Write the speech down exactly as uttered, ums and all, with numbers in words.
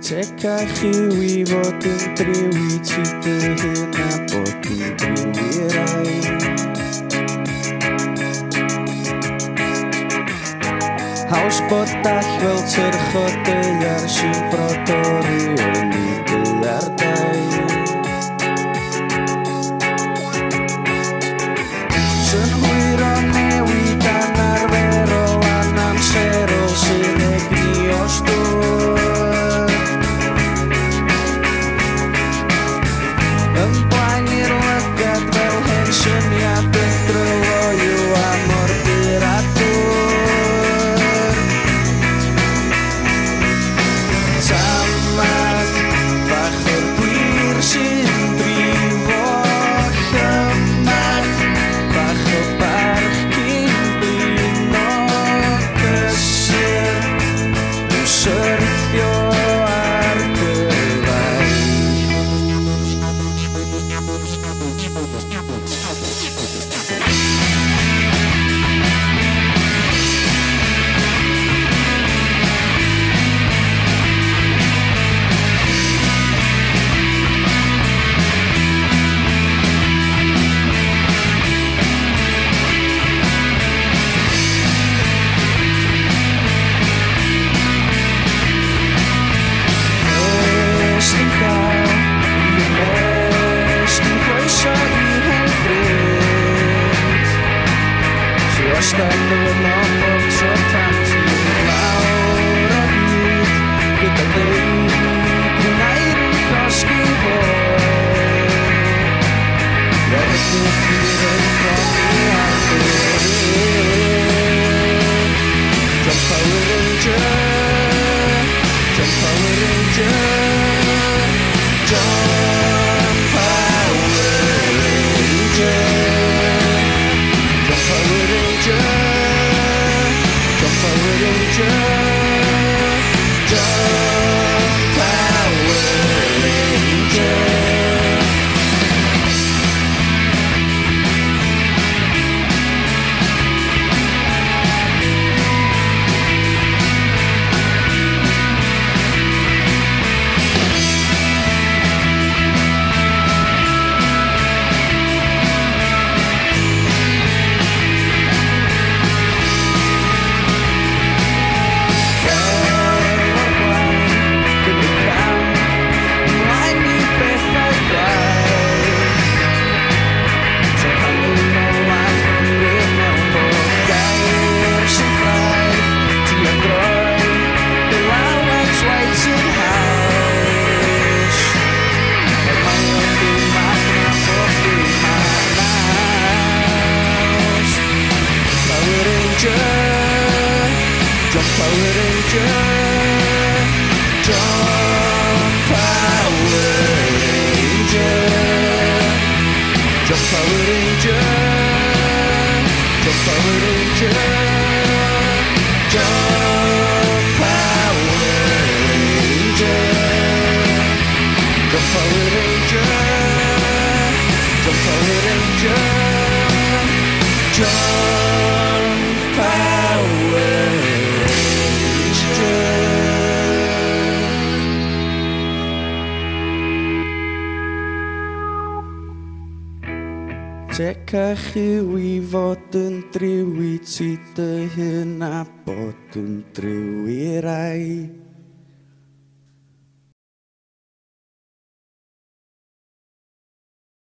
Cekah hiwi boten triwi citehena boten triwi rai Haus botach wel cerchote jar sin protori oni belartai Sun huirone witanar vero lanam sero sine griostur Emplanir legat wel hensen ya pentroloyu amor piratur Samat bacher kuir sin drivo gemat bacher parch kin blino kesir User fjo arkelai Stande we nog op zo'n taxi Laura niet Kita dei Kunairin koski boy Werk niet hier from the outdoor Jump Power Ranger Jump Power Ranger Jump Power Ranger Jump Power Ranger Jump Power Ranger Jump Power Ranger Jump Power Ranger Jump Power Ranger Jump Power Ranger Jump Power Ranger Jump Power Ranger Jump Power Ranger Jump Power Ranger Jump Power Cekah hiwi boten triwi citehena boten triwi rai